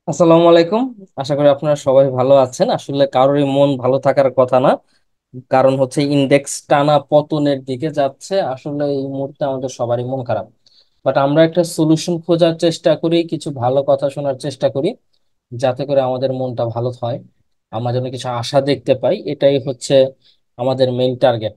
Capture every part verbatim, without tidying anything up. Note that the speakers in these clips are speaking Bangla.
আসসালামু আলাইকুম। আশা করি আপনারা সবাই ভালো আছেন। আসলে কারোরই মন ভালো থাকার কথা না, কারণ হচ্ছে ইন্ডেক্স টানা পতনের দিকে যাচ্ছে। আসলে এই মুহূর্তে আমাদের সবারই মন খারাপ, বাট আমরা একটা সলিউশন খোঁজার চেষ্টা করি, কিছু ভালো কথা শোনার চেষ্টা করি যাতে করে আমাদের মনটা ভালো হয়, আমরা যেন কিছু আশা দেখতে পাই। এটাই হচ্ছে আমাদের মেইন টার্গেট।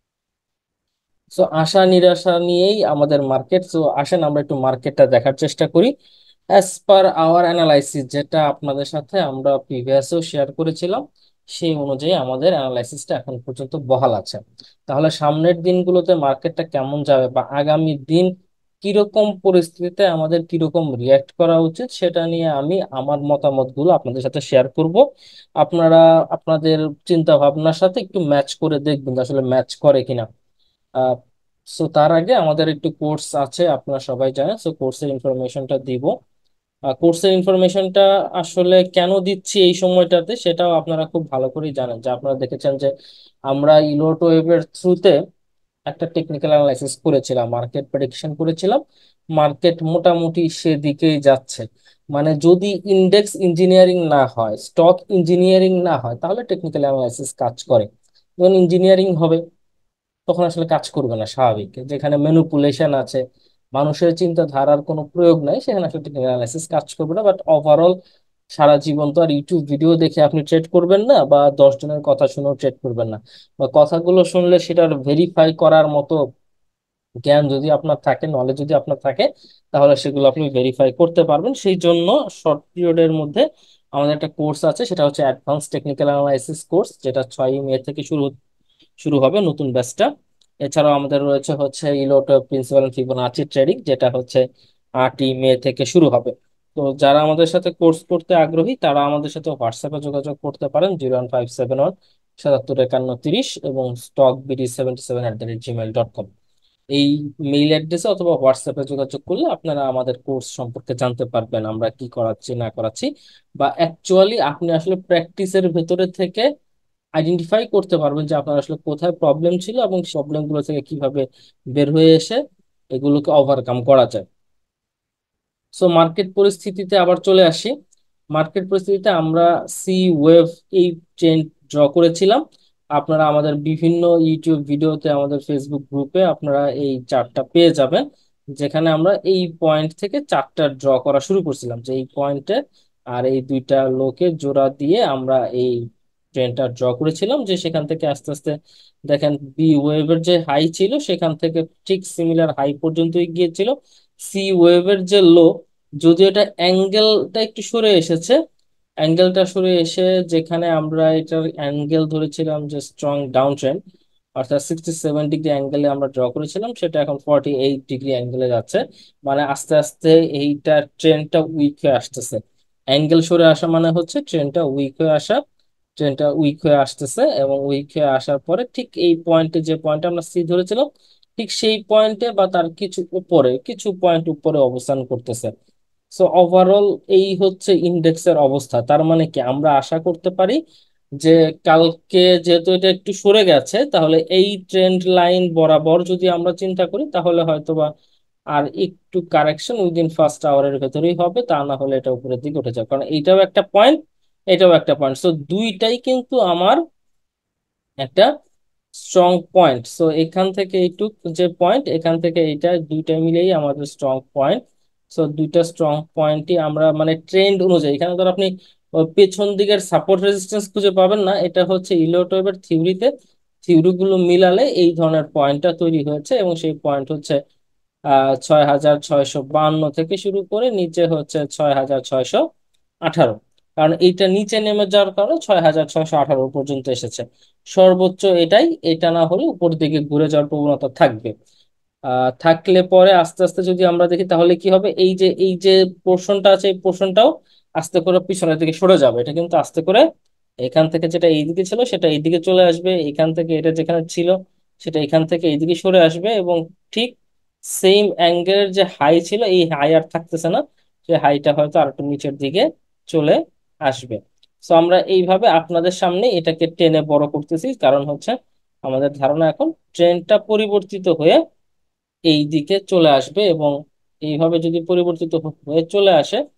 সো আশা নিরাশা নিয়েই আমাদের মার্কেট। সো আসেন আমরা একটু মার্কেটটা দেখার চেষ্টা করি অ্যাজ পার আওয়ার অ্যানালাইসিস, যেটা আপনাদের সাথে আমরা প্রিভিয়াসও শেয়ার করেছিলাম। সেই অনুযায়ী আমাদের অ্যানালাইসিসটা এখন পর্যন্ত বহাল আছে। তাহলে সামনের দিনগুলোতে মার্কেটটা কেমন যাবে বা আগামী দিন কিরকম পরিস্থিতিতে আমাদের কিরকম রিয়্যাক্ট করা উচিত, সেটা নিয়ে আমি আমার মতামতগুলো আপনাদের সাথে শেয়ার করব। আপনারা আপনাদের চিন্তা ভাবনার সাথে একটু ম্যাচ করে দেখবেন যে আসলে ম্যাচ করে কিনা। আহ সো তার আগে আমাদের একটু কোর্স আছে, আপনারা সবাই জানেন। সো কোর্সের ইনফরমেশনটা দিব। কোর্সের ইনফরমেশনটা আসলে কেন দিচ্ছি এই সময়টাতে, সেটাও আপনারা খুব ভালো করেই জানেন, যে আপনারা দেখেছেন যে আমরা ইলোট ওয়েবের থ্রুতে একটা টেকনিক্যাল অ্যানালাইসিস করেছিলাম, মার্কেট প্রেডিকশন করেছিলাম। মার্কেট মোটামুটি সেদিকেই যাচ্ছে। মানে যদি ইন্ডেক্স ইঞ্জিনিয়ারিং না হয়, স্টক ইঞ্জিনিয়ারিং না হয়, তাহলে টেকনিক্যাল অ্যানালাইসিস কাজ করে। যখন ইঞ্জিনিয়ারিং হবে তখন আসলে কাজ করবে না। স্বাভাবিক, যেখানে ম্যানিপুলেশন আছে, মানুষের চিন্তাধারার কোনো প্রয়োগ নাই, সেখানে আসলে টেকনিক্যাল অ্যানালাইসিস কাজ করবে না। বাট ওভারঅল সারা জীবন তো আর ইউটিউব ভিডিও দেখে আপনি ট্রেড করবেন না, বা দশ জনের কথা শুনেও ট্রেড করবেন না। বা কথাগুলো শুনলে সেটার ভেরিফাই করার মতো জ্ঞান যদি আপনার থাকে, নলেজ যদি আপনার থাকে, তাহলে সেগুলো আপনি ভেরিফাই করতে পারবেন। সেই জন্য শর্ট পিরিয়ডের মধ্যে আমাদের একটা কোর্স আছে, সেটা হচ্ছে অ্যাডভান্স টেকনিক্যাল অ্যানালাইসিস কোর্স, যেটা ছয়ই মে থেকে শুরু শুরু হবে নতুন ব্যাচটা। এছাড়াও আমাদের রয়েছে হচ্ছে ইলোট প্রিন্সিপাল ফিবোনাচি ট্রেডিং, যেটা হচ্ছে আটই মে থেকে শুরু হবে। তো যারা আমাদের সাথে কোর্স করতে আগ্রহী তারা আমাদের সাথে হোয়াটসঅ্যাপে যোগাযোগ করতে পারেন, zero one five seven one সাতাত্তর একান্ন তিরিশ এবং stock BD seventy seven at the rate Gmail dot com. এই মেইল অ্যাড্রেসে অথবা হোয়াটসঅ্যাপে যোগাযোগ করলে আপনারা আমাদের কোর্স সম্পর্কে জানতে পারবেন, আমরা কি করাচ্ছি না করাচ্ছি, বা অ্যাকচুয়ালি আপনি আসলে প্র্যাকটিসের ভেতরে থেকে আইডেন্টিফাই করতে পারবেন যে আপনার আসলে কোথায় প্রবলেম ছিল এবং প্রবলেমগুলো থেকে কিভাবে বের হয়ে এসে এগুলোকে ওভারকাম করা যায়। সো মার্কেট পরিস্থিতিতে আবার চলে আসি। মার্কেট পরিস্থিতিতে আমরা সি ওয়েভ এই ট্রেন্ড ড্র করেছিলাম। আপনারা আমাদের বিভিন্ন ইউটিউব ভিডিওতে, আমাদের ফেসবুক গ্রুপে আপনারা এই চার্টটা পেয়ে যাবেন, যেখানে আমরা এই পয়েন্ট থেকে চার্টটা ড্র করা শুরু করছিলাম, যে এই পয়েন্টে আর এই দুইটা লোকে জোড়া দিয়ে আমরা এই ট্রেন্ডটা ড্র করেছিলাম, যে সেখান থেকে আস্তে আস্তে দেখেন বি ওয়েভের যে হাই ছিল সেখান থেকে ঠিক সিমিলার হাই পর্যন্তই গিয়েছিল। সি ওয়েভের যে লো, যদিও এটা অ্যাঙ্গেলটা একটু সরে এসেছে, অ্যাঙ্গেলটা সরে এসে যেখানে আমরা এটার অ্যাঙ্গেল ধরেছিলাম যে স্ট্রং ডাউন ট্রেন্ড, অর্থাৎ সিক্সটি সেভেন ডিগ্রি অ্যাঙ্গেলে আমরা ড্র করেছিলাম, সেটা এখন ফর্টি এইট ডিগ্রি অ্যাঙ্গেলে যাচ্ছে। মানে আস্তে আস্তে এইটা ট্রেন্ডটা উইক হয়ে আসতেছে। অ্যাঙ্গেল সরে আসা মানে হচ্ছে ট্রেন্ডটা উইক হয়ে আসা। ট্রেনটা উইক হয়ে আসতেছে এবং উইক হয়ে আসার পরে ঠিক এই পয়েন্টে, যে পয়েন্টে আমরা সি ধরেছিলাম, ঠিক সেই পয়েন্টে বা তার কিছু উপরে, কিছু পয়েন্ট উপরে অবস্থান করতেছে। সো ওভারঅল এই হচ্ছে ইন্ডেক্সের অবস্থা। তার মানে কি আমরা আশা করতে পারি যে কালকে যেহেতু এটা একটু সরে গেছে, তাহলে এই ট্রেন্ড লাইন বরাবর যদি আমরা চিন্তা করি, তাহলে হয়তোবা আর একটু কারেকশন উইদিন ফার্স্ট আওয়ারের ভেতরেই হবে, তা না হলে এটা উপরের দিকে উঠে যাবে, কারণ এইটাও একটা পয়েন্ট, এটাও একটা পয়েন্ট। সো দুইটাই কিন্তু আমার একটা স্ট্রং পয়েন্ট। সো এখান থেকে এইটুক যে পয়েন্ট, এখান থেকে এইটা, দুইটা মিলেই আমাদের স্ট্রং পয়েন্ট। সো দুইটা স্ট্রং পয়েন্টই আমরা মানে ট্রেন্ড অনুযায়ী, এখানে ধর আপনি আহ, পেছন দিকের সাপোর্ট রেজিস্ট্যান্স খুঁজে পাবেন না, এটা হচ্ছে ইলিয়ট ওয়েবের থিওরিতে, থিওরি গুলো মিলালে এই ধরনের পয়েন্টটা তৈরি হয়েছে। এবং সেই পয়েন্ট হচ্ছে আহ ছয় হাজার ছয়শো বান্ন থেকে শুরু করে নিচে হচ্ছে ছয় হাজার ছয়শো আঠারো। কারণ এইটা নিচে নেমে যাওয়ার কারণে ছয় হাজার ছয়শো আঠারো পর্যন্ত এসেছে। সর্বোচ্চ এটাই, এটা না হলে উপর দিকে ঘুরে যাওয়ার প্রবণতা থাকবে। আহ থাকলে পরে আস্তে আস্তে যদি আমরা দেখি, তাহলে কি হবে, এই যে এই যে পোর্শনটা আছে, এই পোর্শনটাও আস্তে করে পিছনের দিকে সরে যাবে। এটা কিন্তু আস্তে করে এখান থেকে যেটা এইদিকে ছিল সেটা এইদিকে চলে আসবে, এখান থেকে এটা যেখানে ছিল সেটা এখান থেকে এইদিকে সরে আসবে, এবং ঠিক সেম অ্যাঙ্গেলের যে হাই ছিল, এই হাই আর থাকতেছে না, সেই হাইটা হয়তো আর একটু নিচের দিকে চলে আসবে। তো আমরা এইভাবে আপনাদের সামনে এটাকে টেনে বড় করতেছি, কারণ হচ্ছে আমাদের ধারণা এখন ট্রেন্ডটা পরিবর্তিত হয়ে এই দিকে চলে আসবে। এবং এইভাবে যদি পরিবর্তিত হয়ে চলে আসে,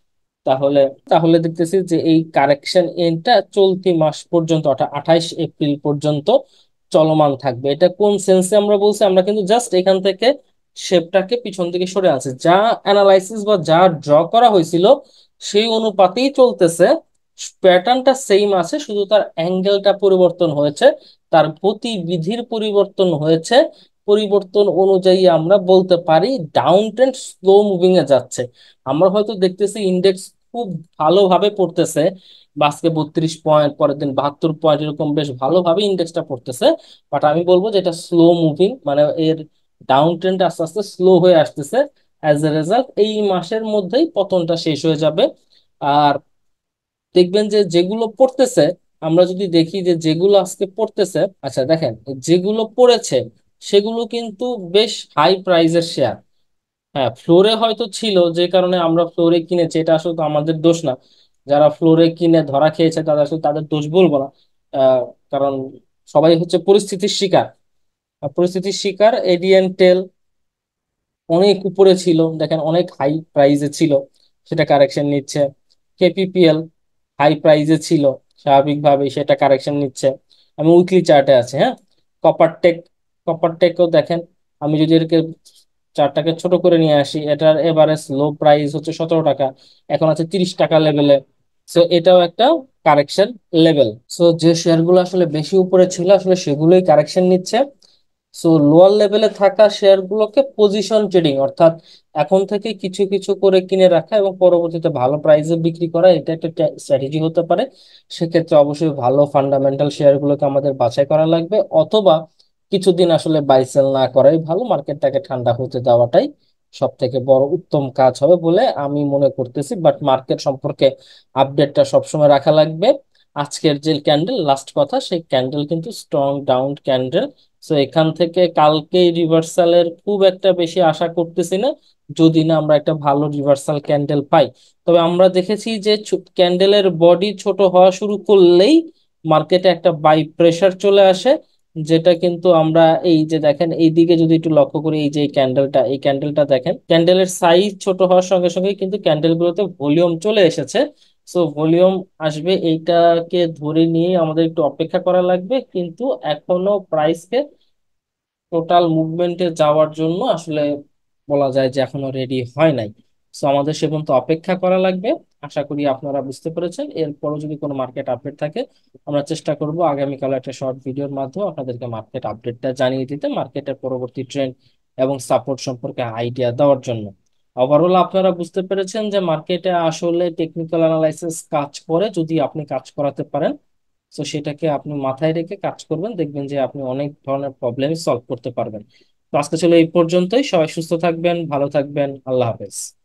তাহলে তাহলে দেখতেছি যে এই কারেকশন এন্ডটা চলতি মাস পর্যন্ত অর্থাৎ আঠাইশ এপ্রিল পর্যন্ত চলমান থাকবে। এটা কোন সেন্সে আমরা বলছি? আমরা কিন্তু জাস্ট এখান থেকে শেপটাকে পিছন দিকে সরে আছে, যা অ্যানালাইসিস বা যা ড্র করা হয়েছিল সেই অনুপাতেই চলতেছে। প্যাটার্নটা সেম আছে, শুধু তার অ্যাঙ্গেলটা পরিবর্তন হয়েছে, তার গতিবিধির পরিবর্তন হয়েছে। পরিবর্তন অনুযায়ী আমরা বলতে পারি ডাউন ট্রেন্ড স্লো মুভিং এ যাচ্ছে। আমরা হয়তো দেখতেছি ইন্ডেক্স খুব ভালোভাবে পড়তেছে, বা আজকে বত্রিশ পয়েন্ট, পরের দিন বাহাত্তর পয়েন্ট, এরকম বেশ ভালোভাবে ইন্ডেক্সটা পড়তেছে। বাট আমি বলবো যে এটা স্লো মুভিং, মানে এর ডাউন ট্রেন্ড আস্তে আস্তে স্লো হয়ে আসতেছে। অ্যাজ এ রেজাল্ট এই মাসের মধ্যেই পতনটা শেষ হয়ে যাবে। আর দেখবেন যে যেগুলো পড়তেছে, আমরা যদি দেখি যে যেগুলো আজকে পড়তেছে, আচ্ছা দেখেন, যেগুলো পড়েছে সেগুলো কিন্তু বেশ হাই প্রাইজের শেয়ার। হ্যাঁ, ফ্লোরে হয়তো ছিল, যে কারণে আমরা ফ্লোরে কিনেছি, এটা আসলে তো আমাদের দোষ না। যারা ফ্লোরে কিনে ধরা খেয়েছে তাদের আসলে তাদের দোষ বলবো না। আহ, কারণ সবাই হচ্ছে পরিস্থিতির শিকার। আর পরিস্থিতির শিকার এডিএন টেল অনেক উপরে ছিল, দেখেন অনেক হাই প্রাইজে ছিল, সেটা কারেকশন নিচ্ছে। কেপিপিএল হাই প্রাইজে ছিল, স্বাভাবিকভাবেই সেটা কারেকশন নিচ্ছে। আমি উইকলি চার্টে আছে, হ্যাঁ। কপার টেক, কপার টেকও দেখেন, আমি যদি এটাকে চারটাকে ছোট করে নিয়ে আসি, এটার এভারেজ লো প্রাইস হচ্ছে সতেরো টাকা, এখন আছে তিরিশ টাকা লেভেলে। সো এটাও একটা কারেকশন লেভেল। সো যে শেয়ারগুলো আসলে বেশি উপরে ছিল আসলে সেগুলোই কারেকশন নিচ্ছে। সো লোয়ার লেভেলে থাকা শেয়ারগুলোকে পজিশন ট্রেডিং, অর্থাৎ এখন থেকে কিছু কিছু করে কিনে রাখা এবং পরবর্তীতে ভালো প্রাইসে বিক্রি করা, এটা একটা স্ট্র্যাটেজি হতে পারে। সেক্ষেত্রে অবশ্যই ভালো ফান্ডামেন্টাল শেয়ারগুলোকে আমাদের বাছাই করা লাগবে, অথবা কিছুদিন আসলে বাই সেল না করাই ভালো, মার্কেটটাকে ঠান্ডা হতে দেওয়াটাই সব থেকে বড় উত্তম কাজ হবে বলে আমি মনে করতেছি। বাট মার্কেট সম্পর্কে আপডেটটা সবসময় রাখা লাগবে। আজকের যে ক্যান্ডেল লাস্ট কথা, সেই ক্যান্ডেল কিন্তু স্ট্রং ডাউন ক্যান্ডেল। সো এখান থেকে কালকে রিভার্সালের খুব একটা বেশি আশা করতেছি না, যদি না আমরা একটা ভালো রিভার্সাল ক্যান্ডেল পাই। তবে আমরা দেখেছি যে ক্যান্ডেলের বডি ছোট হওয়া শুরু করলেই মার্কেটে একটা বাই প্রেসার চলে আসে, যেটা কিন্তু আমরা এই যে দেখেন এই দিকে যদি একটু লক্ষ্য করি, এই যে এই ক্যান্ডেলটা, এই ক্যান্ডেলটা দেখেন, ক্যান্ডেলের সাইজ ছোট হওয়ার সঙ্গে সঙ্গে কিন্তু ক্যান্ডেলগুলোতে ভলিউম চলে এসেছে। সো ভলিউম আসবে, এইটাকে ধরে নিয়ে আমাদের একটু অপেক্ষা করা লাগবে, কিন্তু এখনো প্রাইসকে টোটাল মুভমেন্টে যাওয়ার জন্য আসলে বলা যায় যে এখনো রেডি হয় নাই। সো আমাদের সে পর্যন্ত অপেক্ষা করা লাগবে। আশা করি আপনারা বুঝতে পেরেছেন। এরপরও যদি কোনো মার্কেট আপডেট থাকে, আমরা চেষ্টা করব আগামীকাল একটা শর্ট ভিডিওর মাধ্যমে আপনাদেরকে মার্কেট আপডেটটা জানিয়ে দিতে, মার্কেটের পরবর্তী ট্রেন্ড এবং সাপোর্ট সম্পর্কে আইডিয়া দেওয়ার জন্য। ওভারঅল আপনারা বুঝতে পেরেছেন যে মার্কেটে আসলে টেকনিক্যাল অ্যানালাইসিস কাজ করে, যদি আপনি কাজ করাতে পারেন। তো সেটাকে আপনি মাথায় রেখে কাজ করবেন, দেখবেন যে আপনি অনেক ধরনের প্রবলেম সলভ করতে পারবেন। তো আজকে ছিল এই পর্যন্তই। সবাই সুস্থ থাকবেন, ভালো থাকবেন, আল্লাহ হাফেজ।